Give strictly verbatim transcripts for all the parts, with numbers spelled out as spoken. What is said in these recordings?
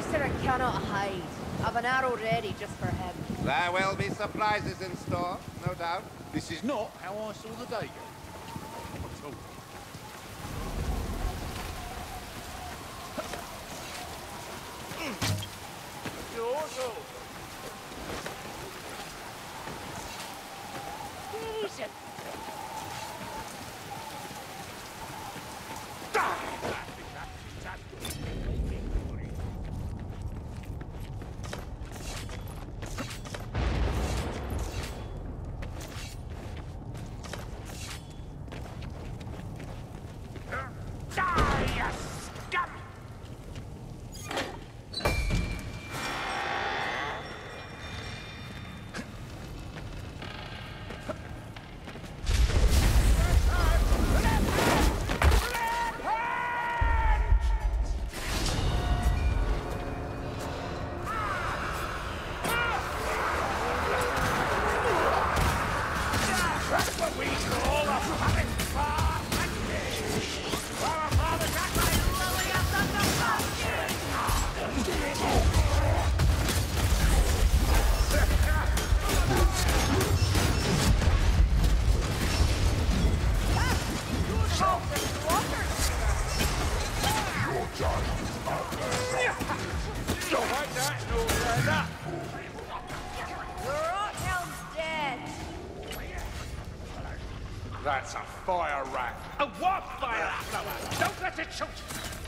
Sorcerer cannot hide. I've an arrow ready just for him. There will be surprises in store, no doubt. This is not how I saw the day go. Oh. Yours all. Jesus! That's a fire rat. A what fire flower? Don't let it shoot!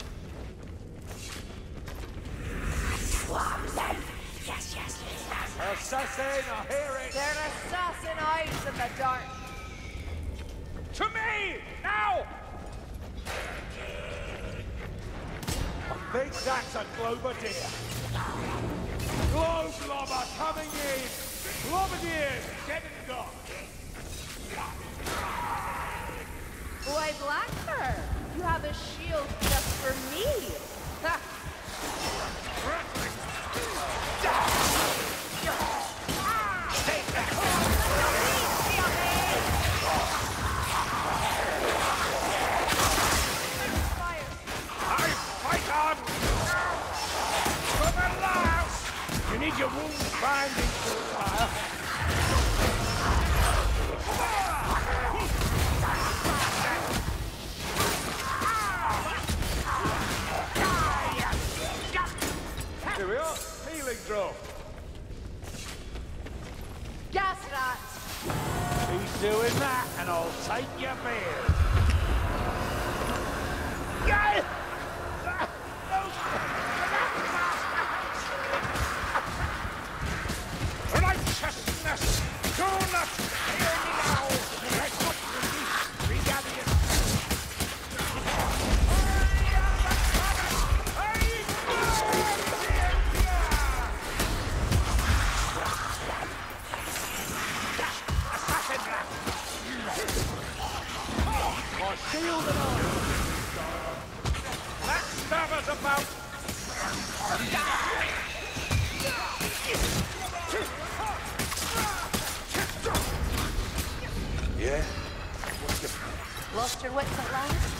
Yes, yes, yes. Assassin, I hear it! They're assassin eyes in the dark. To me! Now! I think that's a Globadier. Globe Lobber coming in! Globadiers, dead and gone! Why, Blackfur, you have a shield just for me. Ha! Take that! I fight on! For the last! You need your wounds binding for a while. Here we are, healing drop. Gas rat. He's doing that, and I'll take your beard. Yeah! Righteousness! Do not fear me now! Let not release regather it. My shield and armor! That stabber's about! Yeah? What's the... Lost your wits at last?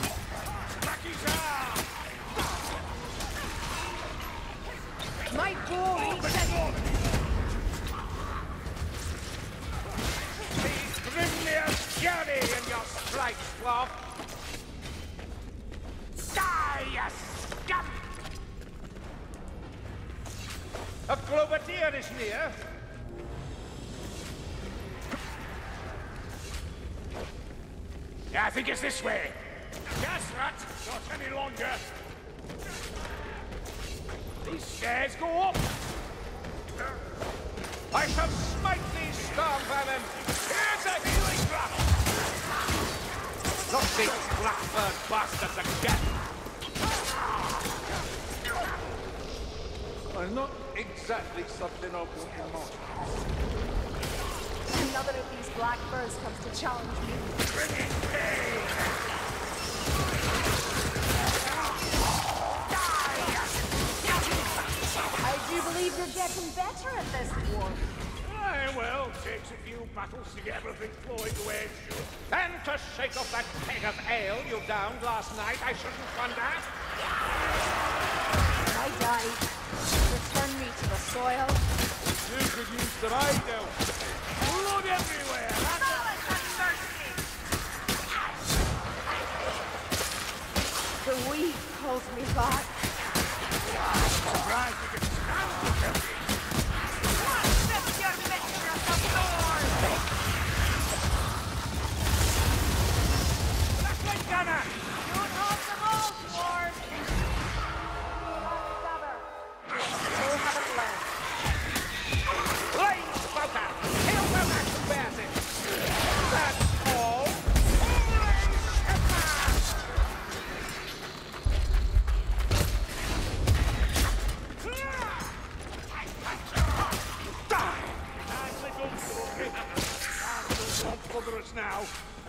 My bow reaches. Be grimly as journey in your strike, swab! Die, you scum! A Globadier is near. Yeah, I think it's this way. Gas rat, not any longer. These stairs go up. I shall smite these storm vermin. Here's a healing drop. Not these blackbird bastards again. I'm not exactly something I want in mind. Another of these black birds comes to challenge me. Bring it pain! I do believe you're getting better at this war. Aye, well, takes a few battles to get everything flowing the way it should. And to shake off that keg of ale you downed last night, I shouldn't wonder. I died. soil. You could use some aid now. Blood everywhere. Solid and thirsty. The weed calls me back. Surprised you could stand the filthy. What's this, your mistress of doors? That's my gunner. Don't hold them all, Ward. We'll have it left. Blaze smoker. Kill the match who bears it. That's all. Won't bother us now.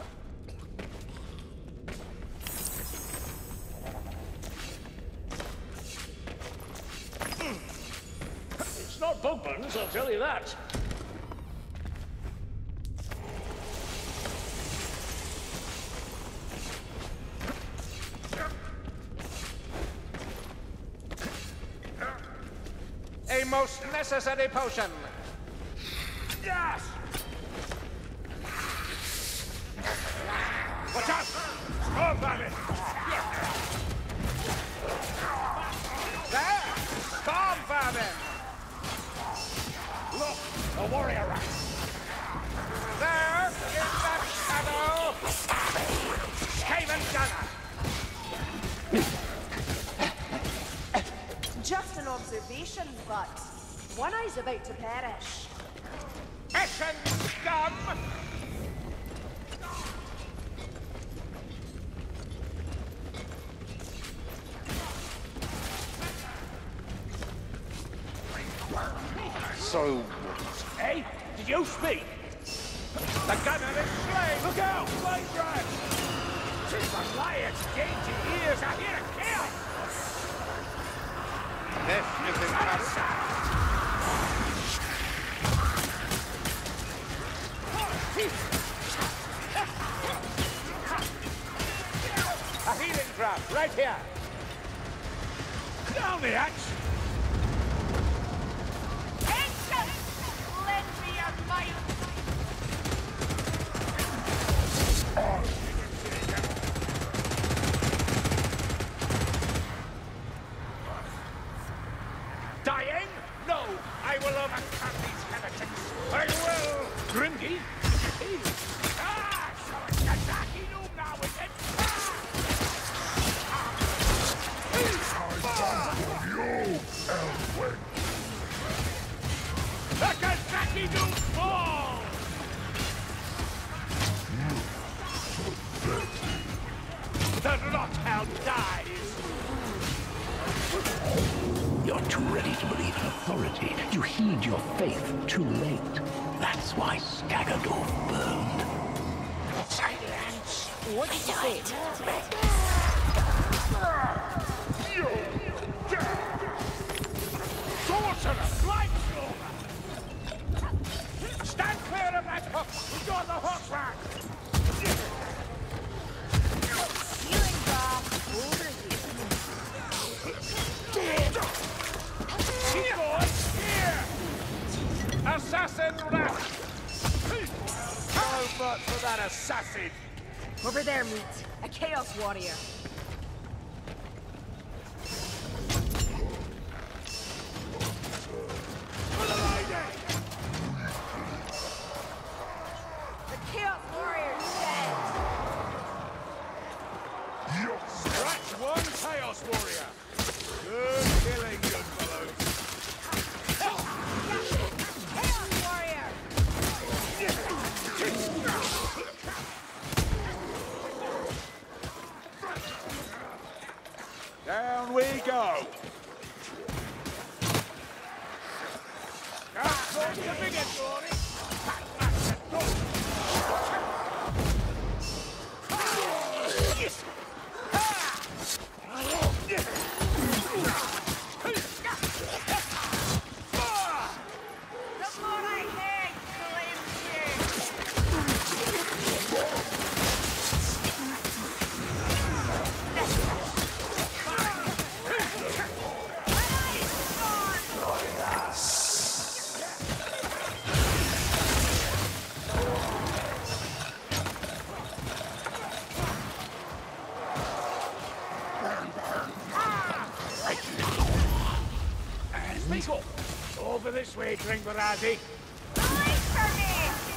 It's not Bugman's, I'll tell you that. A most necessary potion. Yes! Watch out! Storm Vermin! There! Storm Vermin! Look! A warrior rat! There! In that shadow! Skaven gunner! Just an observation, but one eye's about to perish. Ashen scum! So, hey, did you speak? The gunner is slain! Look out! Flame drag! The lion's dainty ears are here to kill! This is encouraging. A healing trap, right here! Down the axe! Ancient! Lend me your might! Dying? No! I will overcome these heretics! I will! Grimgy? Ah! So it's Kazaki Noob now, is it? The Kazaki Noob fall! The Rothound dies! You're too ready to believe in authority. You heed your faith too late. That's why Skagadorf burned. Silence! What did you say? Sorcerer! Blimestone! Stand clear of that hook! We've got the hook rack! Healing drop over Here, boys! Here! Assassin rat! So much for that assassin! here. Over there, meat. A Chaos Warrior. For the lady! The Chaos Warrior's dead. Scratch one Chaos Warrior! Good killing, good fellows! Chaos Warrior! Down we go! Ah, the biggest glory! The more I hate, the less you. Speak up! Over this way, Dringbarazzi. Wait for me!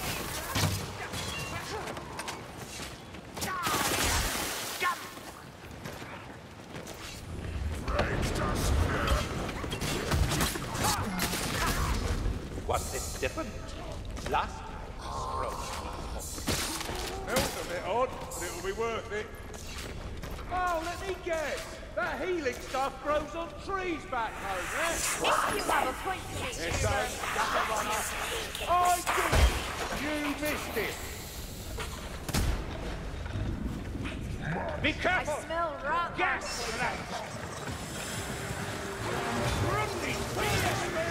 What's it different? Last scroll. Smells a bit odd, but it'll be worth it. Oh, let me guess. That healing stuff grows on trees back home, eh? If you have a point to make, Yes, sir. I did. You missed it. Be I careful. smell rotten. Gas! Grundy, where's me?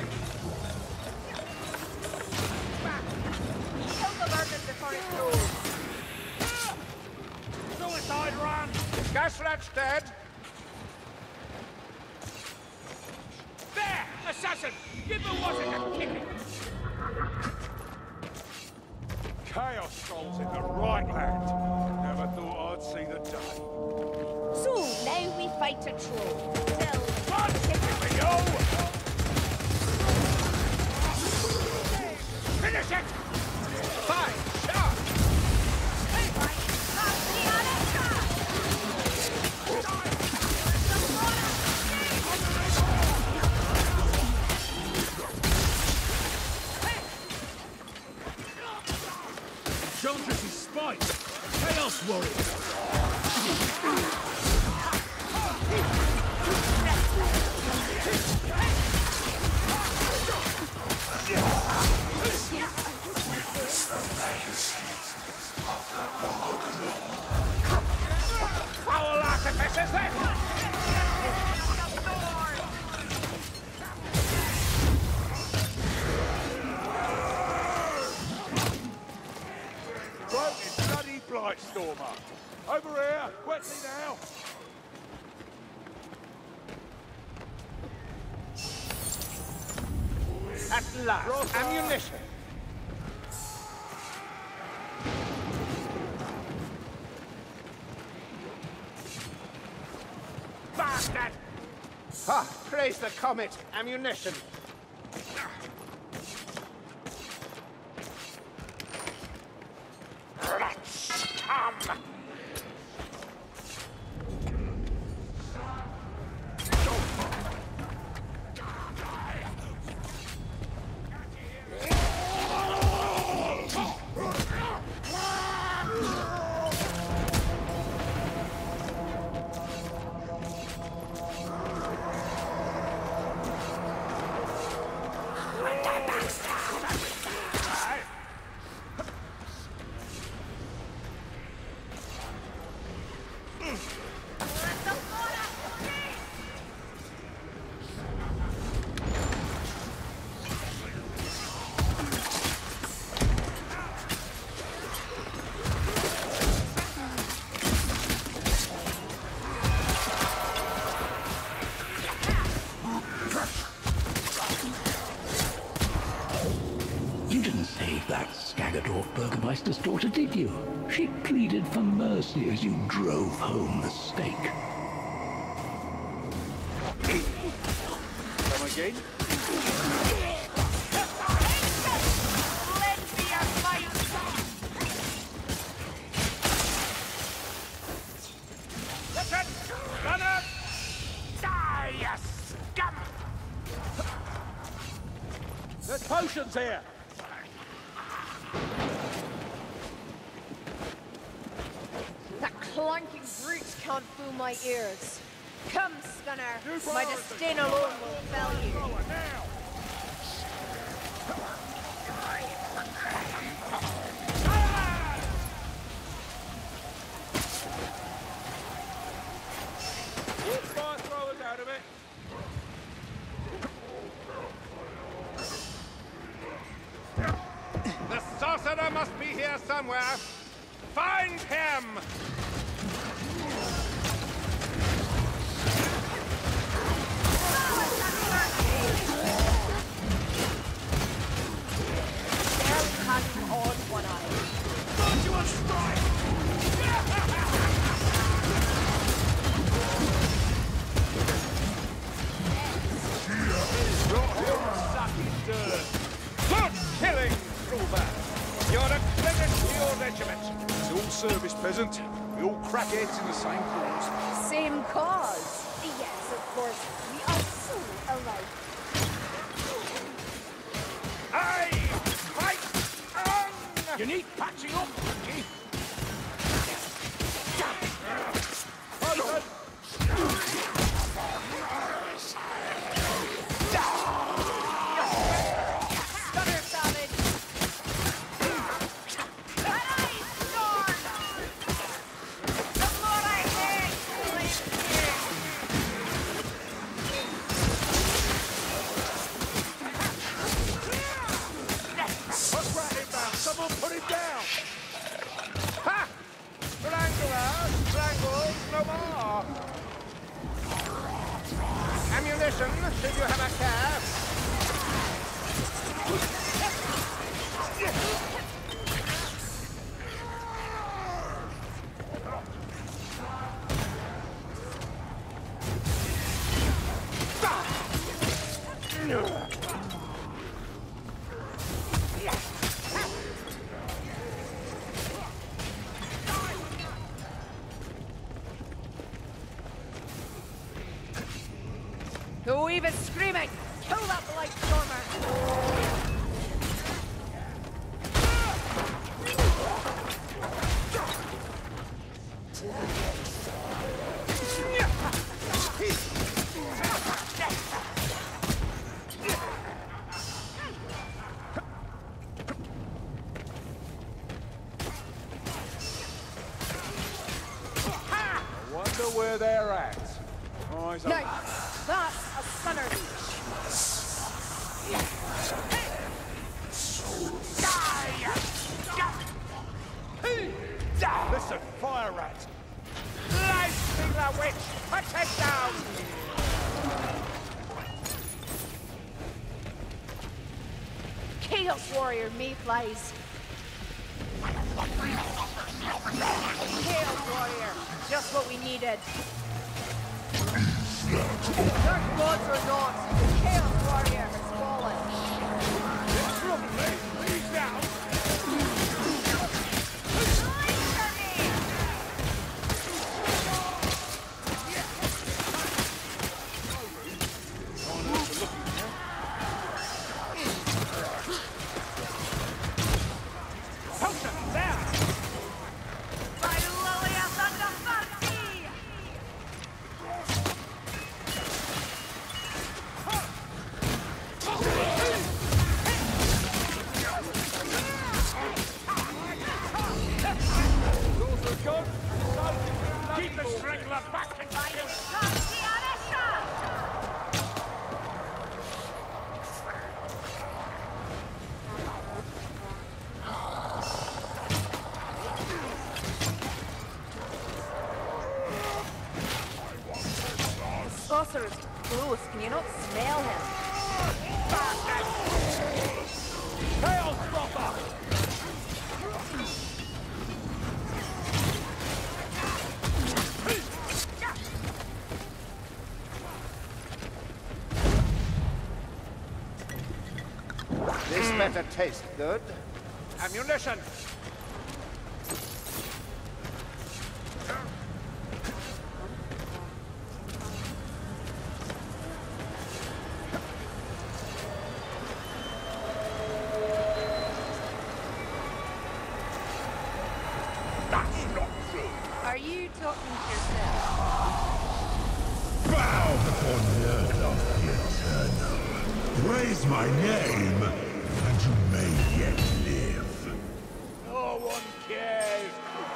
Kill the vermin before it grows. Suicide run! Gas rat's dead. There! Assassin! Give the Wozzeck a kicking! Chaos Scrolls in the right land. Never thought I'd see the day. So, now we fight a troll. Till... Run! Give me, yo! Finish it! Fine, sharp. Enchantress's spite! Chaos Warrior! Foul artificers then! Broken bloody Blightstormer! Over here! Quickly now! At last, ammunition. Bastard! Ah, praise the comet. Ammunition. Let's come! You didn't save that Skagadorf Burgermeister's daughter, did you? She pleaded for mercy as you drove home the stake. Come again? Listen! Gunner! Die, you scum! There's potions here! That clanking brute can't fool my ears. Come, Scunner. My disdain alone will fell you. Now! Fire throwers out of it! The sorcerer must be here somewhere. Find him! Barely has him on one eye. Virtual strike! isn't. We all crack heads in the same cause. Same cause. Yes, of course. We are so alike. Aye! Fight on! You need patching up, Gringy. Stunner salad. Aye, Storm! The more I hate, What's right him down? Someone put him down! Ha! Strangler! Strangled no more! Ammunition, should you have a care? Who even screaming? Kill that light stormer! I wonder where they're at. Eyes No, on. that's a stunner leech. Listen, fire rat! Life the witch! Put it down! Chaos warrior mayflies. Chaos warrior, just what we needed. Dark gods or not, the Chaos warrior has fallen. It's trouble, mate! Please now! Keep the strangler back and Sorcerer's close, can you not smell him? Chaos Dropper! This better taste good. Ammunition! Are you talking to yourself? Bow before none of the eternal. Praise my name, and you may yet live. No one cares.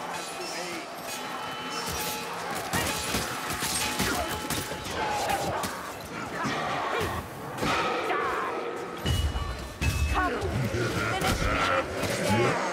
Come, finish me. Yeah.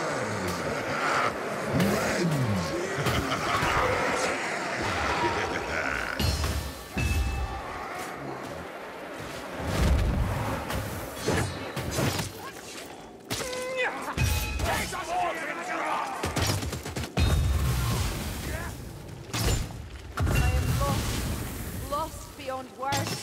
I am lost, lost beyond words.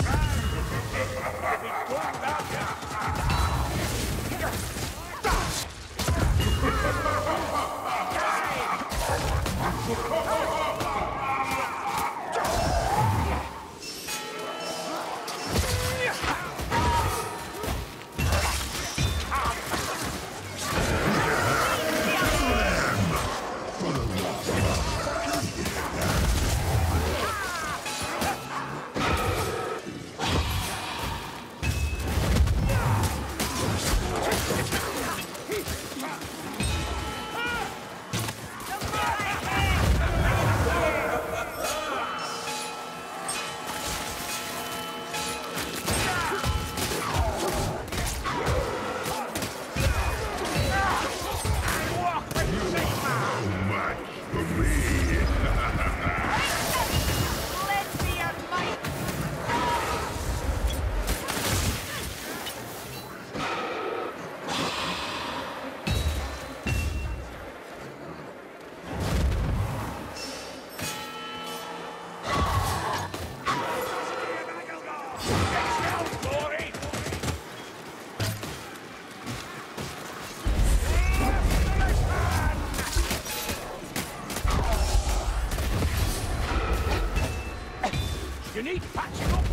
You need patching up.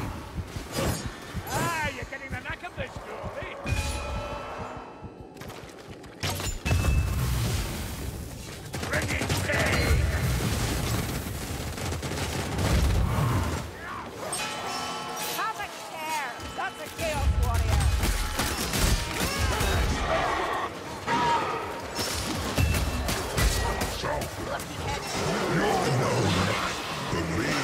Ah, you're getting the knack of this, girlie. Bring it, Dave! Have a care! That's a Chaos Warrior! Lucky head! You're no match for me.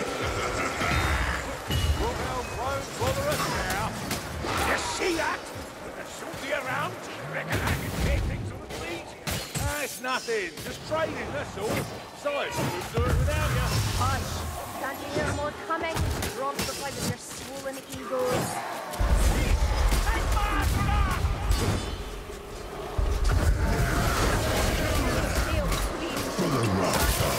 You see that? With the shorty around, reckon I can take things on the fleet? Ah, it's nothing. Just training, that's all. Besides, we couldn't do it without you. Hush! Can't you hear more coming? Rob the fight with your swollen egos. Hey, Barbara! Feel clean. For the Raptor.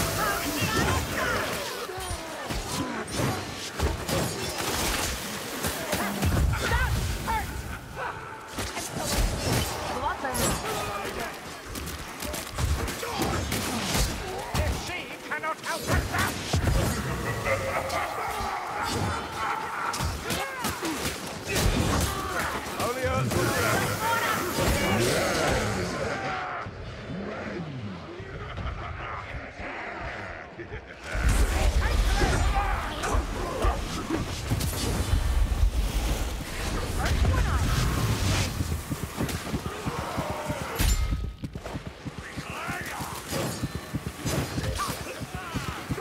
She cannot outrun that! Only Earth will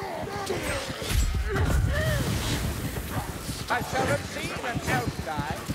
I shall have seen an elf die.